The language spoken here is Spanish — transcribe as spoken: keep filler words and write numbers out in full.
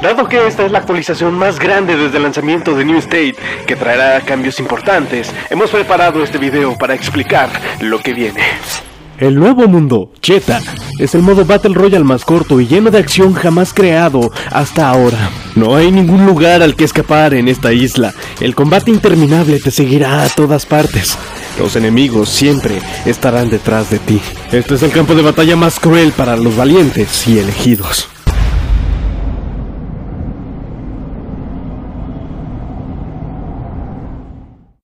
Dado que esta es la actualización más grande desde el lanzamiento de New State, que traerá cambios importantes, hemos preparado este video para explicar lo que viene. El nuevo mundo, Cheta, es el modo Battle Royale más corto y lleno de acción jamás creado hasta ahora. No hay ningún lugar al que escapar en esta isla. El combate interminable te seguirá a todas partes. Los enemigos siempre estarán detrás de ti. Este es el campo de batalla más cruel para los valientes y elegidos.